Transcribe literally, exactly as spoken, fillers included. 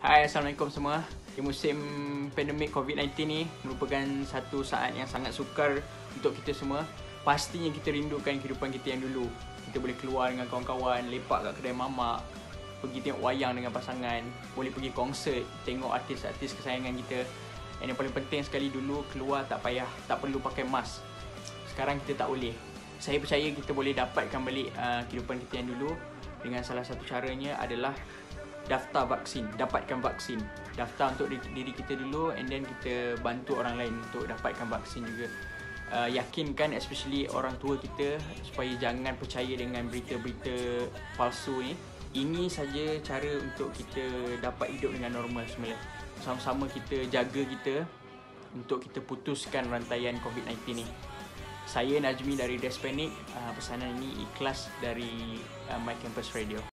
Hai, Assalamualaikum semua. Di musim pandemik COVID sembilan belas ni merupakan satu saat yang sangat sukar untuk kita semua. Pastinya kita rindukan kehidupan kita yang dulu. Kita boleh keluar dengan kawan-kawan, lepak kat kedai mamak, pergi tengok wayang dengan pasangan, boleh pergi konsert, tengok artis-artis kesayangan kita. Dan yang paling penting sekali, dulu keluar tak payah, tak perlu pakai mask. Sekarang kita tak boleh. Saya percaya kita boleh dapatkan balik uh, kehidupan kita yang dulu dengan salah satu caranya adalah daftar vaksin, dapatkan vaksin. Daftar untuk diri kita dulu, and then kita bantu orang lain untuk dapatkan vaksin juga. Uh, yakinkan especially orang tua kita supaya jangan percaya dengan berita-berita palsu ni. Ini saja cara untuk kita dapat hidup dengan normal semula. Sama-sama kita jaga kita untuk kita putuskan rantaian COVID sembilan belas ni. Saya Najmi dari Despanic. Uh, pesanan ini ikhlas dari uh, My Campus Radio.